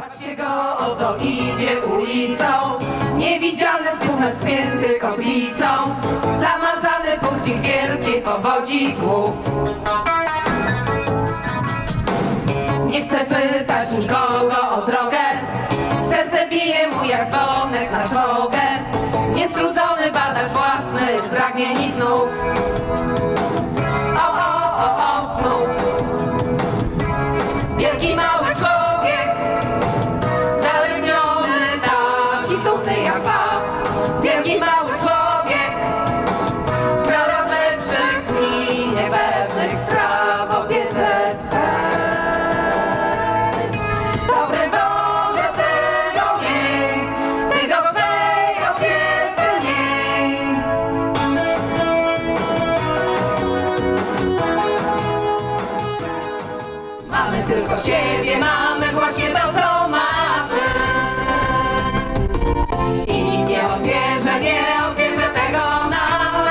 Patrzcie go, oto idzie ulicą, niewidzialny współnoc spięty kotwicą, zamazany płcik wielkiej powodzi głów. Nie chcę pytać nikogo o drogę, serce bije mu jak dzwonek na trwogę, niestrudzony badać własnych pragnień i snów. O, snów. Wielki mały człowiek, zaleniony taki dumny jak Pan. Wielki mały człowiek, prorok lepszych dni, niepewnych spraw, opiece swej. Dobry Boże, Ty go miej, Ty go w swej opiece miej. Mamy tylko siebie, mamy właśnie to, co mamy. I nikt nie odbierze tego nam.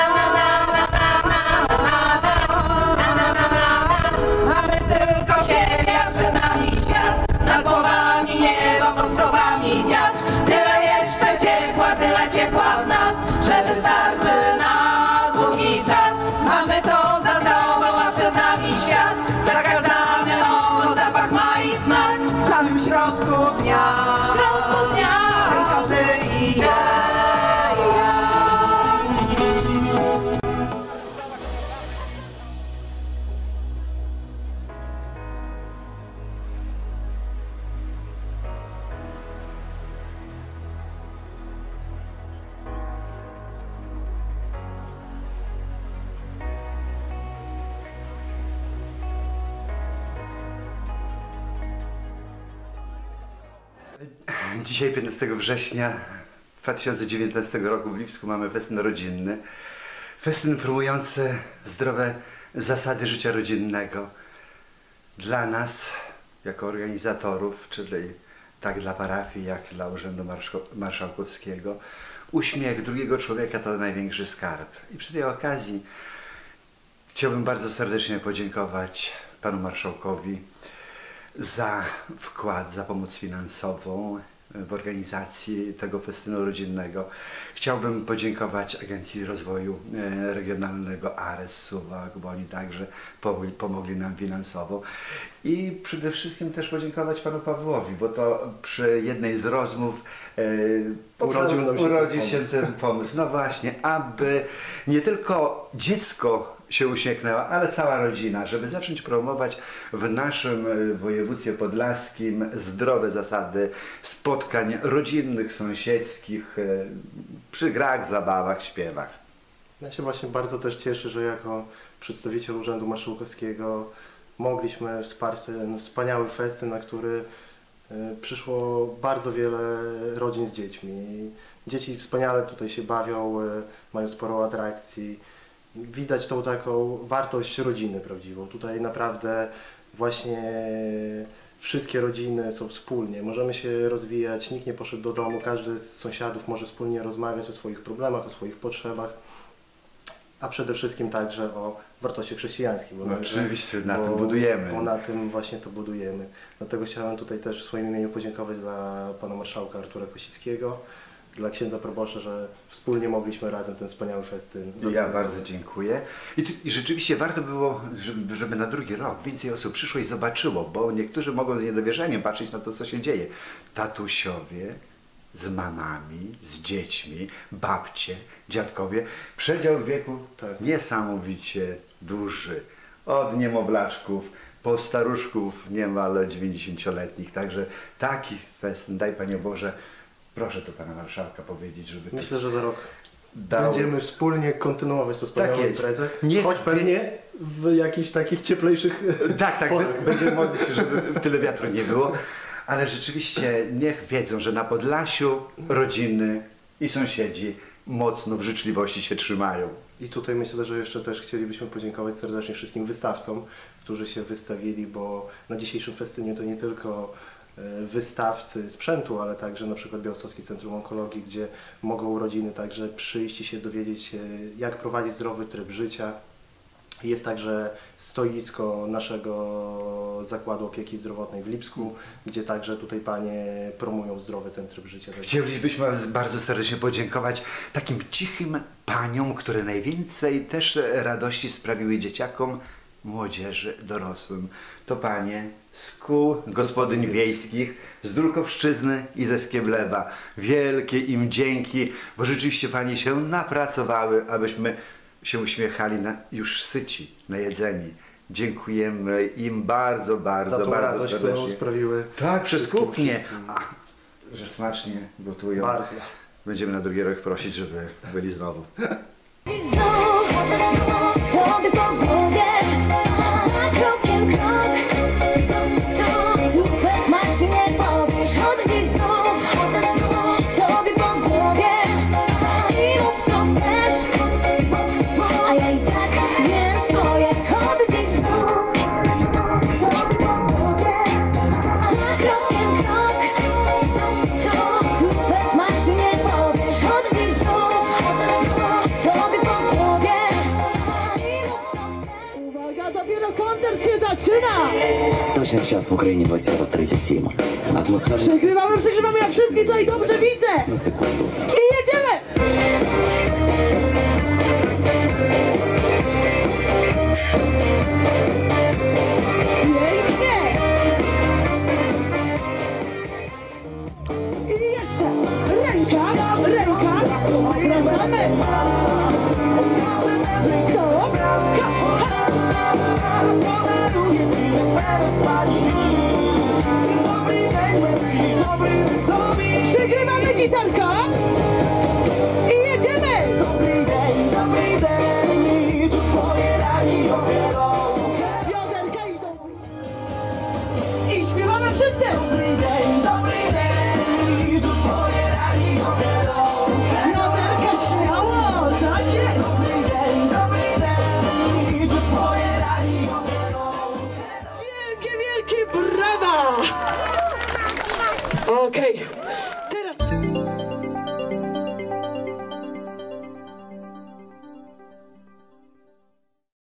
Mamy tylko siebie, a przed nami świat, nad głowami niebo, pod stopami wiatr. Tyle jeszcze ciepła, tyle ciepła w nas, że wystarczy na długi czas. Mamy to za sobą, a przed nami świat, zakazany owoc, zapach ma i smak. W samym środku dnia, tylko Ty i ja. Dzisiaj 15 września 2019 roku w Lipsku mamy festyn rodzinny. Festyn promujący zdrowe zasady życia rodzinnego. Dla nas, jako organizatorów, czyli tak dla parafii, jak dla Urzędu Marszałkowskiego, uśmiech drugiego człowieka to największy skarb. I przy tej okazji chciałbym bardzo serdecznie podziękować Panu Marszałkowi za wkład, za pomoc finansową w organizacji tego festynu rodzinnego. Chciałbym podziękować Agencji Rozwoju Regionalnego ARES Suwałk, bo oni także pomogli nam finansowo. I przede wszystkim też podziękować Panu Pawłowi, bo to przy jednej z rozmów urodził się ten pomysł. No właśnie, aby nie tylko dziecko się uśmiechnęła, ale cała rodzina, żeby zacząć promować w naszym województwie podlaskim zdrowe zasady spotkań rodzinnych, sąsiedzkich, przy grach, zabawach, śpiewach. Ja się właśnie bardzo też cieszę, że jako przedstawiciel Urzędu Marszałkowskiego mogliśmy wsparć ten wspaniały festyn, na który przyszło bardzo wiele rodzin z dziećmi. Dzieci wspaniale tutaj się bawią, mają sporo atrakcji. Widać tą taką wartość rodziny prawdziwą. Tutaj naprawdę właśnie wszystkie rodziny są wspólnie. Możemy się rozwijać, nikt nie poszedł do domu, każdy z sąsiadów może wspólnie rozmawiać o swoich problemach, o swoich potrzebach, a przede wszystkim także o wartościach chrześcijańskich. No oczywiście, na tym budujemy. Bo na tym właśnie to budujemy. Dlatego chciałem tutaj też w swoim imieniu podziękować dla Pana Marszałka Artura Kosickiego, dla księdza proboszcza, że wspólnie mogliśmy razem ten wspaniały festyn zorganizować. Ja bardzo dziękuję. I rzeczywiście warto było, żeby na drugi rok więcej osób przyszło i zobaczyło, bo niektórzy mogą z niedowierzaniem patrzeć na to, co się dzieje. Tatusiowie z mamami, z dziećmi, babcie, dziadkowie. Przedział wieku niesamowicie duży. Od niemowlaczków po staruszków niemal 90-letnich. Także taki festyn, daj Panie Boże, proszę to Pana Marszałka powiedzieć, żeby... Myślę, że za rok będziemy wspólnie kontynuować tę wspaniałą imprezę, choć pewnie w jakichś takich cieplejszych Tak, będziemy modlić się, żeby tyle wiatru nie było, ale rzeczywiście niech wiedzą, że na Podlasiu rodziny i sąsiedzi mocno w życzliwości się trzymają. I tutaj myślę, że jeszcze też chcielibyśmy podziękować serdecznie wszystkim wystawcom, którzy się wystawili, bo na dzisiejszym festynie to nie tylko wystawcy sprzętu, ale także na przykład Białostockie Centrum Onkologii, gdzie mogą rodziny także przyjść i się dowiedzieć, jak prowadzić zdrowy tryb życia, Jest także stoisko naszego Zakładu Opieki Zdrowotnej w Lipsku, gdzie także tutaj panie promują zdrowy ten tryb życia. Chcielibyśmy bardzo serdecznie podziękować takim cichym paniom, które najwięcej też radości sprawiły dzieciakom, młodzieży, dorosłym. To panie z kół gospodyń wiejskich, z Drukowszczyzny i ze Skieblewa. Wielkie im dzięki, bo rzeczywiście panie się napracowały, abyśmy się uśmiechali już syci, najedzeni. Dziękujemy im bardzo, bardzo, za tą bardzo radość, serdecznie. którą sprawiły. Tak, przez wszystkim, kuchnię. wszystkim. Że smacznie gotują. Bardzo. Będziemy na drugi rok prosić, żeby byli znowu. Tobie po głowie, za krokiem krok. Tupet masz i nie powiesz, chodzę dziś znów. Tobie po głowie i mów co chcesz. A ja i tak wiem swoje, chodzę dziś znów. Za krokiem krok. Tupet masz i nie powiesz, chodzę dziś znów. Tobie po głowie i mów co chcesz. Uwaga, dopiero koncert się zaczyna! Точно сейчас в Украине платят 37. Атмосфера Przegrywamy, ja wszystkich tutaj dobrze widzę! на секунду. I jedziemy! Pięknie! I jeszcze ręka, wracamy! Stop! Ha, ha. Przygrywamy gitarka i jedziemy! Bioderka idą i śpiewamy wszyscy! Bioderka śmiało, tak jest! Wielkie, wielkie brawa! Okej.